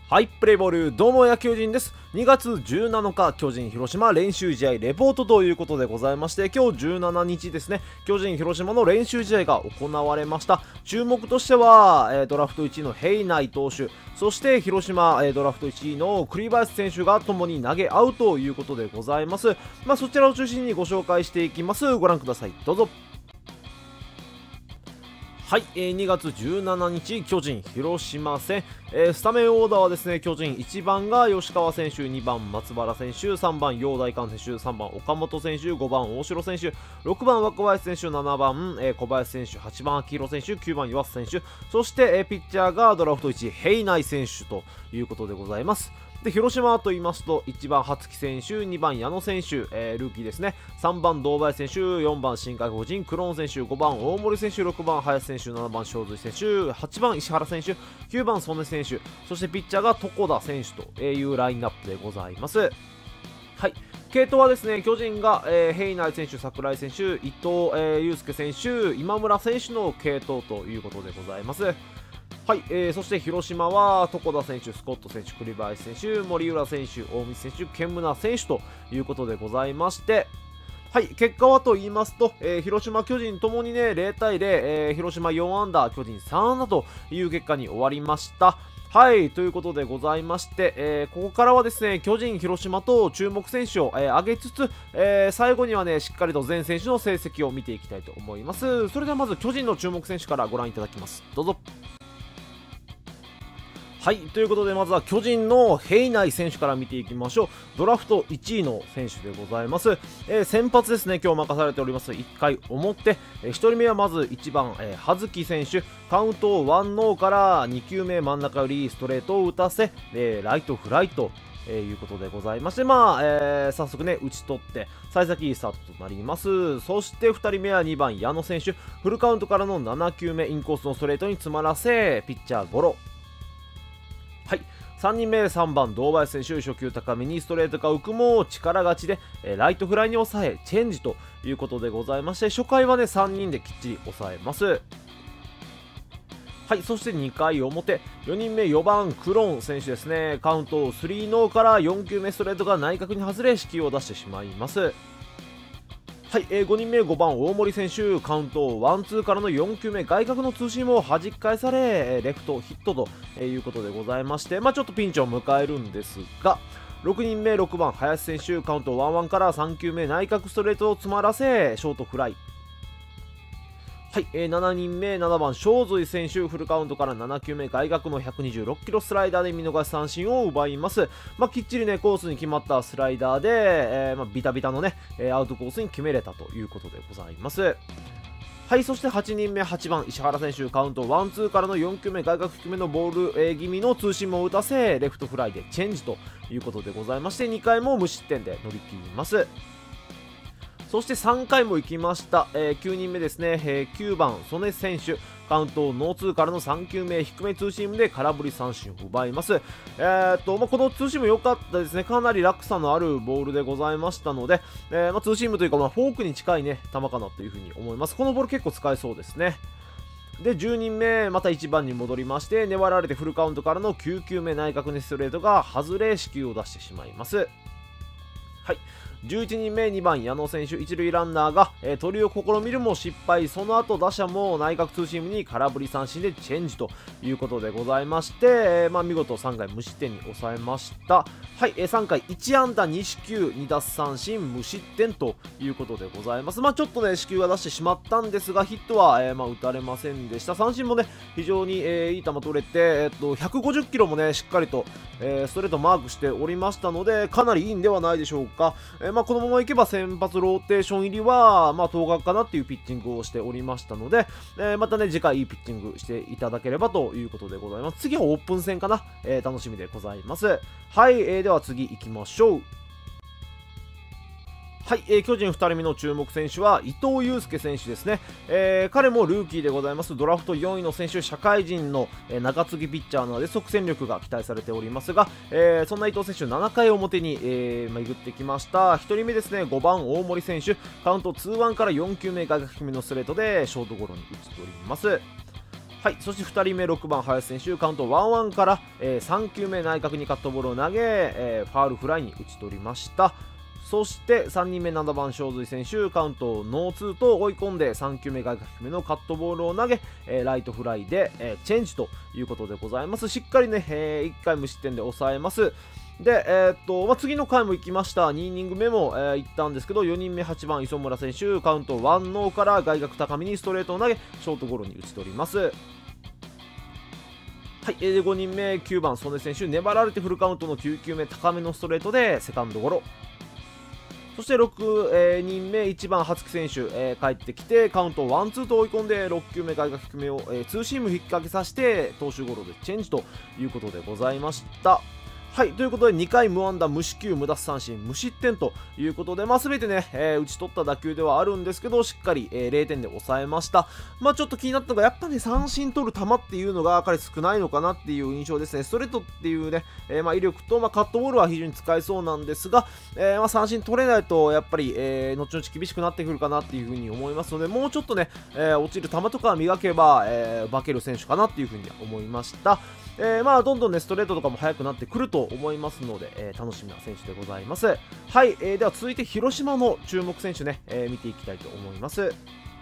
はい、プレイボール、どうも野球人です。2月17日、巨人広島練習試合レポートということでございまして、今日17日ですね、巨人広島の練習試合が行われました。注目としては、ドラフト1位のヘイナイ投手、そして広島、ドラフト1位の栗林選手が共に投げ合うということでございます。そちらを中心にご紹介していきます。ご覧ください。どうぞ。はい、2月17日、巨人広島戦、スタメンオーダーはですね、巨人1番が吉川選手、2番松原選手、3番陽大館選手、3番岡本選手、5番大城選手、6番若林選手、7番、小林選手、8番秋広選手、9番岩瀬選手、そして、ピッチャーがドラフト1位ヘイナイ選手ということでございます。で広島と言いますと1番羽月選手、2番矢野選手、ルーキーですね、3番堂林選手、4番新外国人クローン選手、5番大森選手、6番林選手、7番正髄選手、8番石原選手、9番曽根選手、そしてピッチャーが床田選手というラインナップでございます。はい、系統はですね、巨人が、ヘイナイ選手、櫻井選手、伊藤、祐介選手、今村選手の系統ということでございます。はい、そして広島は床田選手、スコット選手、栗林選手、森浦選手、大道選手、堅村選手ということでございまして、はい、結果はと言いますと、広島、巨人ともにね、0対0、広島4安打、巨人3安打という結果に終わりました。はい、ということでございまして、ここからはですね、巨人、広島と注目選手を、上げつつ、最後にはね、しっかりと全選手の成績を見ていきたいと思います。それではまず巨人の注目選手からご覧いただきます。どうぞ。はい、ということでまずは巨人のヘイナイ選手から見ていきましょう。ドラフト1位の選手でございます。先発ですね、今日任されております1回表、1人目はまず1番、葉月選手、カウントを1ノーから2球目真ん中よりストレートを打たせ、ライトフライということでございまして、早速ね、打ち取って、幸先いいスタートとなります。そして、2人目は2番、矢野選手、フルカウントからの7球目、インコースのストレートに詰まらせ、ピッチャーゴロ。はい、3人目3番堂林選手、初球高めにストレートか浮くも力勝ちで、ライトフライに抑えチェンジということでございまして、初回はね3人できっちり抑えます。はい、そして2回表、4人目4番クローン選手ですね、カウントを3ノーから4球目ストレートが内角に外れ四球を出してしまいます。はい、5人目5番大森選手、カウントワンツーからの4球目外角のツーシームを弾き返され、レフトヒットということでございまして、ちょっとピンチを迎えるんですが、6人目6番林選手、カウントワンワンから3球目内角ストレートを詰まらせショートフライ。はい、7人目7番正髄選手、フルカウントから7球目外角の126キロスライダーで見逃し三振を奪います。きっちりねコースに決まったスライダーで、ビタビタのねアウトコースに決めれたということでございます。はい、そして8人目8番石原選手、カウントワンツーからの4球目外角低めのボール、気味のツーシームを打たせレフトフライでチェンジということでございまして、2回も無失点で乗り切ります。そして3回も行きました、9人目ですね、9番曽根選手、カウントノーツーからの3球目低めツーシームで空振り三振を奪います。このツーシーム良かったですね、かなり落差のあるボールでございましたので、ツーシームというか、フォークに近いね球かなというふうに思います。このボール結構使えそうですね。で10人目また1番に戻りまして、粘られてフルカウントからの9球目内角にストレートが外れ四球を出してしまいます。はい、11人目2番矢野選手、一塁ランナーが、取りを試みるも失敗、その後打者も内角ツーシームに空振り三振でチェンジということでございまして、見事3回無失点に抑えました。はい、3回1安打2四球2奪三振無失点ということでございます。ちょっとね四球は出してしまったんですが、ヒットは、打たれませんでした。三振もね非常に、いい球取れて、150キロもねしっかりと、ストレートマークしておりましたので、かなりいいんではないでしょうか。このままいけば先発ローテーション入りは当確かなっていうピッチングをしておりましたので、またね次回いいピッチングしていただければということでございます。次はオープン戦かな、楽しみでございます。はい、では次行きましょう。はい、巨人2人目の注目選手は伊藤祐介選手ですね。彼もルーキーでございます。ドラフト4位の選手、社会人の、中継ぎピッチャーなので即戦力が期待されておりますが、そんな伊藤選手7回表に、巡ってきました。1人目ですね5番大森選手、カウント2-1から4球目外角低めのストレートでショートゴロに打ち取ります。 はい、そして2人目6番林選手、カウント 1-1 から、3球目内角にカットボールを投げ、ファールフライに打ち取りました。そして3人目7番正髄選手、カウントノーツーと追い込んで3球目外角低めのカットボールを投げ、ライトフライで、チェンジということでございます。しっかりね、1回無失点で抑えます。で、次の回も行きました。2イニング目も、行ったんですけど、4人目8番磯村選手、カウント1ノーから外角高めにストレートを投げ、ショートゴロに打ち取ります。はい、5人目9番曽根選手、粘られてフルカウントの9球目高めのストレートでセカンドゴロ。そして6、人目1番初木選手、帰ってきてカウント1-2と追い込んで6球目外角低めを、ツーシーム引っ掛けさせて投手ゴロでチェンジということでございました。はい、ということで2回無安打無四球無奪三振無失点ということで、全てね、打ち取った打球ではあるんですけど、しっかり、0点で抑えました。ちょっと気になったのがやっぱね、三振取る球っていうのが彼少ないのかなっていう印象ですね。ストレートっていうね、威力と、カットボールは非常に使えそうなんですが、三振取れないとやっぱり、後々厳しくなってくるかなっていうふうに思いますので、もうちょっとね、落ちる球とか磨けば、化ける選手かなっていうふうには思いました。どんどんねストレートとかも速くなってくると思いますので、楽しみな選手でございます。はい、では続いて広島の注目選手ね、見ていきたいと思います。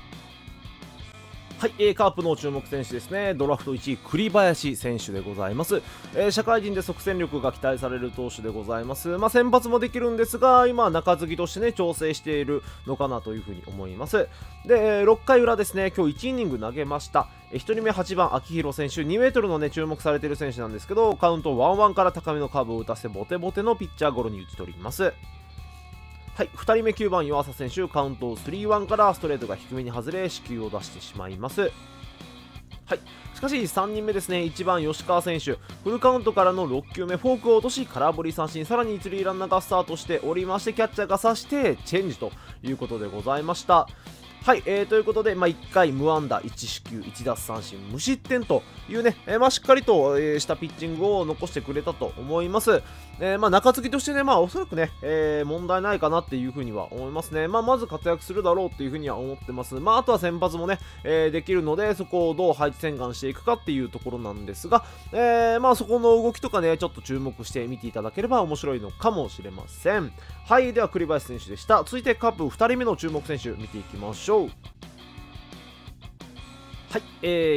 はい、カープの注目選手ですね。ドラフト1位栗林選手でございます。社会人で即戦力が期待される投手でございます。先発もできるんですが、今は中継ぎとしてね調整しているのかなというふうに思います。で、6回裏ですね、今日1イニング投げました。1人目8番秋広選手、2メートルのね注目されている選手なんですけど、カウント1-1から高めのカーブを打たせボテボテのピッチャーゴロに打ち取ります。はい、2人目9番湯浅選手、カウント 3-1 からストレートが低めに外れ四球を出してしまいます。はい、しかし3人目ですね、1番吉川選手、フルカウントからの6球目フォークを落とし空振り三振、さらに一塁ランナーがスタートしておりまして、キャッチャーが刺してチェンジということでございました。はい、ということで、1回無安打1四球1奪三振無失点というね、しっかりと、したピッチングを残してくれたと思います。中継ぎとしてね、おそらくね、問題ないかなっていうふうには思いますね。まず活躍するだろうっていうふうには思ってます。あとは先発もね、できるので、そこをどう配置転換していくかっていうところなんですが、そこの動きとかね、ちょっと注目して見ていただければ面白いのかもしれません。はい、では栗林選手でした。続いてカープ2人目の注目選手見ていきましょう。はい、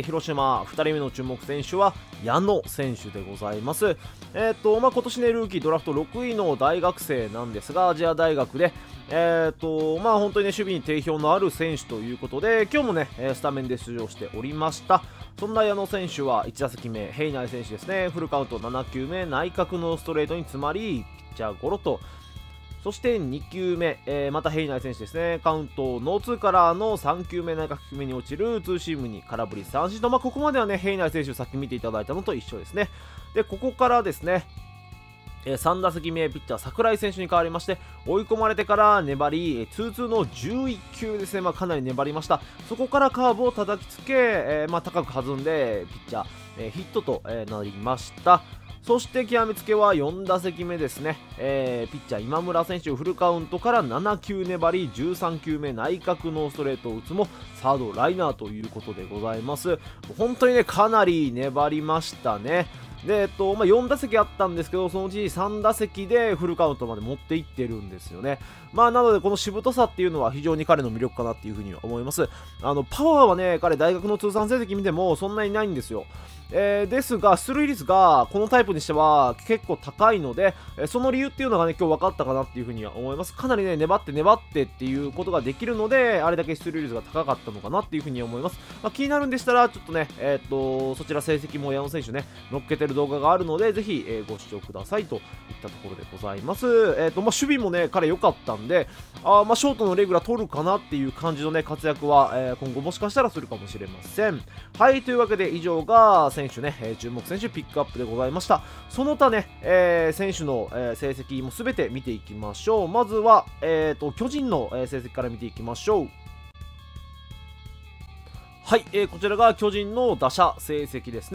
広島2人目の注目選手は矢野選手でございます。今年ねルーキードラフト6位の大学生なんですが、亜細亜大学で本当にね守備に定評のある選手ということで、今日もねスタメンで出場しておりました。そんな矢野選手は1打席目ヘイナイ選手ですね、フルカウント7球目内角のストレートに詰まりピッチャーゴロと、そして2球目、またヘイナイ選手ですね、カウントノーツーからの3球目内角低めに落ちるツーシームに空振り三振と、ここまではねヘイナイ選手さっき見ていただいたのと一緒ですね。でここからですね、3打席目ピッチャー櫻井選手に代わりまして、追い込まれてから粘り 2-2 の11球ですね、かなり粘りました。そこからカーブを叩きつけ、高く弾んでピッチャー、ヒットと、なりました。そして極めつけは4打席目ですね、ピッチャー今村選手フルカウントから7球粘り13球目内角のストレートを打つもサードライナーということでございます。本当にねかなり粘りましたね。で4打席あったんですけど、そのうち3打席でフルカウントまで持っていってるんですよね。なのでこのしぶとさっていうのは非常に彼の魅力かなっていうふうには思います。パワーはね彼大学の通算成績見てもそんなにないんですよ。ですが出塁率がこのタイプにしては結構高いので、その理由っていうのがね今日分かったかなっていうふうには思います。かなりね粘ってっていうことができるので、あれだけ出塁率が高かったのかなっていうふうに思います。気になるんでしたらちょっとねそちら成績も矢野選手ね乗っけてる動画があるので、ぜひ、ご視聴くださいといったところでございます。守備もね彼良かったんで、ショートのレギュラー取るかなっていう感じのね活躍は、今後もしかしたらするかもしれません。はい、というわけで以上が選手ね、注目選手ピックアップでございました。その他ね、選手の、成績もすべて見ていきましょう。まずは、巨人の、成績から見ていきましょう。はい、こちらが巨人の打者成績ですね。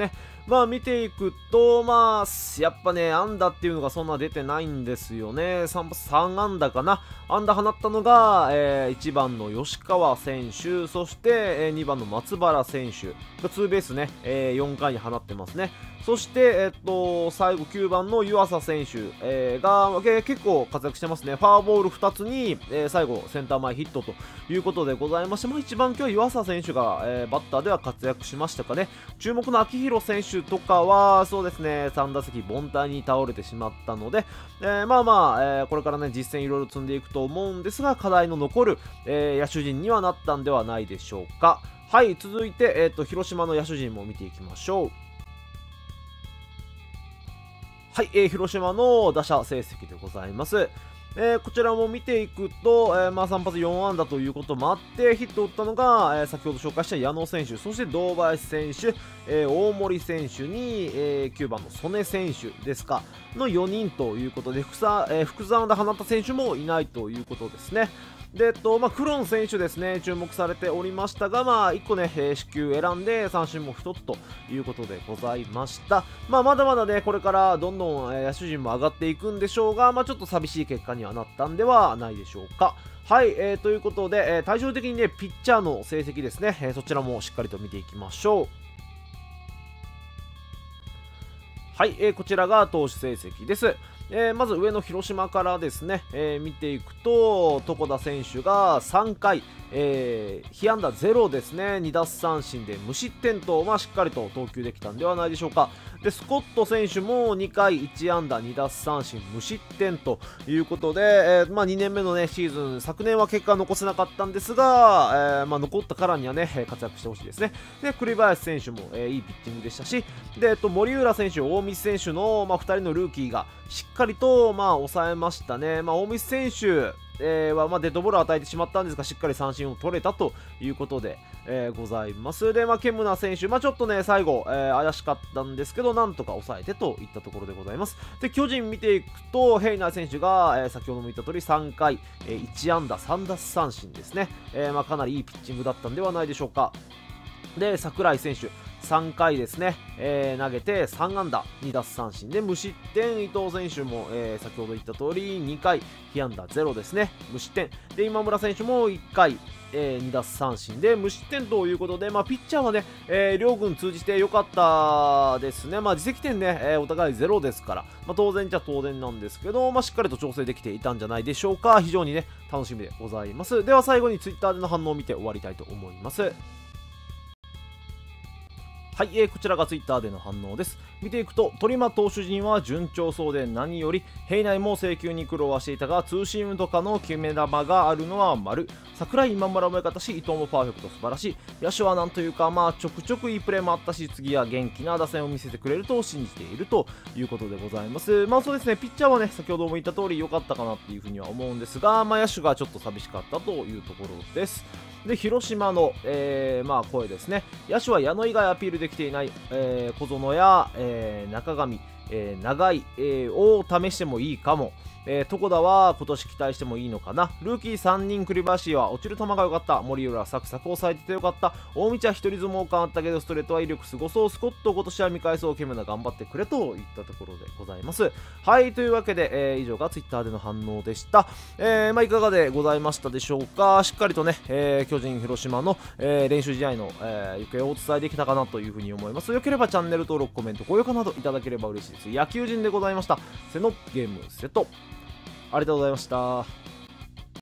まあ見ていくと、まあやっぱね、安打っていうのがそんな出てないんですよね。3安打かな。安打放ったのが、1番の吉川選手、そして、2番の松原選手がツーベースね、4回に放ってますね。そして、最後9番の湯浅選手、が、結構活躍してますね。ファーボール2つに、最後センター前ヒットということでございまして、まあ、一番今日は湯浅選手が、バッターでは活躍しましたかね。注目の秋広選手とかは、そうですね、3打席凡退に倒れてしまったので、まあまあ、これからね、実戦いろいろ積んでいくと思うんですが、課題の残る、野手陣にはなったんではないでしょうか。はい、続いて、広島の野手陣も見ていきましょう。はい、広島の打者成績でございます。こちらも見ていくと、まあ、3発4安打ということもあってヒットを打ったのが、先ほど紹介した矢野選手、そして堂林選手、大森選手に、9番の曽根選手ですかの4人ということで複数安打放った選手もいないということですね。で、まあ、クロン選手ですね、注目されておりましたが、まあ、1個ね、四球選んで三振も1つということでございました。まあ、まだまだね、これからどんどん、野手陣も上がっていくんでしょうが、まあ、ちょっと寂しい結果にはなったんではないでしょうか。はい、ということで、対照的にね、ピッチャーの成績ですね、そちらもしっかりと見ていきましょう。はい、こちらが投手成績です。まず上の広島からですね、見ていくと床田選手が3回、被安打0ですね、2奪三振で無失点と、まあ、しっかりと投球できたんではないでしょうか。でスコット選手も2回1安打2奪三振無失点ということで、まあ、2年目の、ね、シーズン昨年は結果は残せなかったんですが、まあ、残ったからには、ね、活躍してほしいですね。で栗林選手も、いいピッチングでしたし、で、森浦選手大道選手の、まあ、2人のルーキーがしっかりと、まあ、抑えましたね。まあ、大道選手はまあデッドボールを与えてしまったんですが、しっかり三振を取れたということで、ございます。で、まあ、ケムナ選手、まあ、ちょっとね、最後、怪しかったんですけど、なんとか抑えてといったところでございます。で、巨人見ていくと、ヘイナー選手が、先ほども言った通り3回、1安打3奪三振ですね。まあ、かなりいいピッチングだったんではないでしょうか。で、櫻井選手、3回ですね、投げて3安打2奪三振で無失点。伊藤選手も、先ほど言った通り2回被安打0ですね、無失点で、今村選手も1回、2奪三振で無失点ということで、まあ、ピッチャーはね、両軍通じて良かったですね。まあ、自責点ね、お互い0ですから、まあ、当然じゃ当然なんですけど、まあ、しっかりと調整できていたんじゃないでしょうか。非常にね楽しみでございます。では最後にツイッターでの反応を見て終わりたいと思います。はい、こちらがツイッターでの反応です。見ていくと、鳥間投手陣は順調そうで何より、平内も制球に苦労はしていたが、ツーシームとかの決め球があるのは丸。櫻井今村も良かったし、伊藤もパーフェクト素晴らしい。野手はなんというか、まあ、ちょくちょくいいプレーもあったし、次は元気な打線を見せてくれると信じているということでございます。まあそうですね、ピッチャーはね、先ほども言った通り良かったかなっていうふうには思うんですが、まあ野手がちょっと寂しかったというところです。で広島の、まあ、声ですね。野手は矢野以外アピールできていない、小園や、中上、長井、を試してもいいかも。床田は今年期待してもいいのかな。ルーキー3人栗林は落ちる球が良かった。森浦サクサク抑えてて良かった。大道は一人相撲感あったけどストレートは威力すごそう。スコット今年は見返そう。ケムナ頑張ってくれといったところでございます。はい、というわけで、以上がツイッターでの反応でした。まあ、いかがでございましたでしょうか。しっかりとね、巨人広島の、練習試合の、行方をお伝えできたかなというふうに思います。よければチャンネル登録コメント高評価などいただければ嬉しいです。野球人でございました。せのゲームセットありがとうございました。